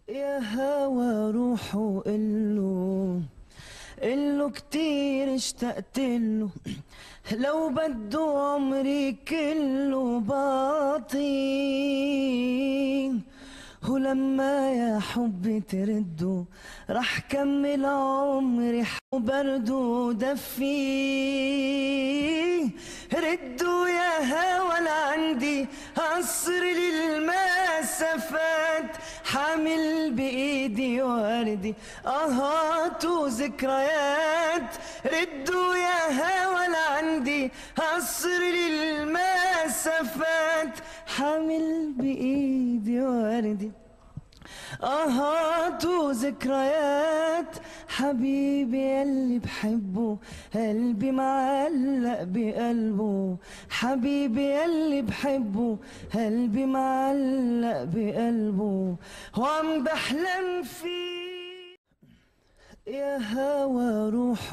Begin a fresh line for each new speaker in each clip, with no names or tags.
يا هوا روح قله كتير اشتقتله. لو بده عمري كله باطين، ولما يا حبي تردوا رح كمل عمري وبرده دفيه. ردوا يا هوا لعندي قصر للمسافات، حامل بايدي وردي اهات وذكريات. ردوا يا هوا لعندي قصر للمسافات، حامل بايدي وردي اهات وذكريات. حبيبي يلي بحبه قلبي معلق بقلبه، حبيبي يلي بحبه قلبي معلق بقلبه، وعم بحلم فيه. يا هوا روح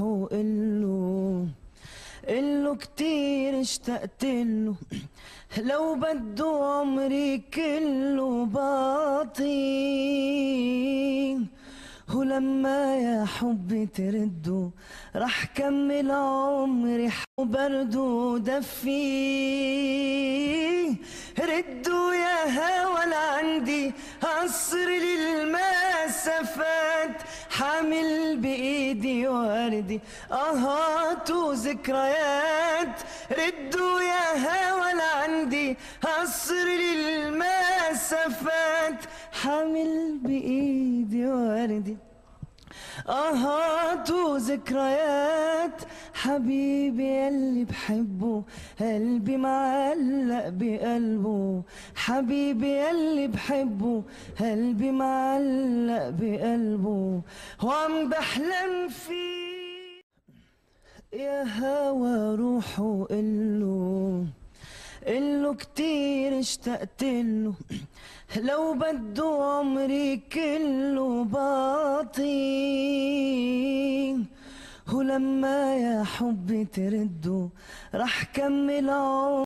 قله كتير اشتقتله. لو بده عمري كله باطين، ولما يا حبي تردوا رح كمل عمري وبرده دفيه. ردوا يا هوا لعندي قصر للمسافات، حامل بايدي وردي اهات وذكريات. ردوا يا هوا لعندي قصر للمسافات، حامل بايدي وردي اهات وذكريات. حبيبي يلي بحبه قلبي معلق بقلبه، حبيبي يلي بحبه قلبي معلق بقلبه، وعم بحلم فيه. يا هوا روح قله كتير اشتقتله. لو بده عمري كله باطين، ولما يا حبي تردوا رح كمل عمري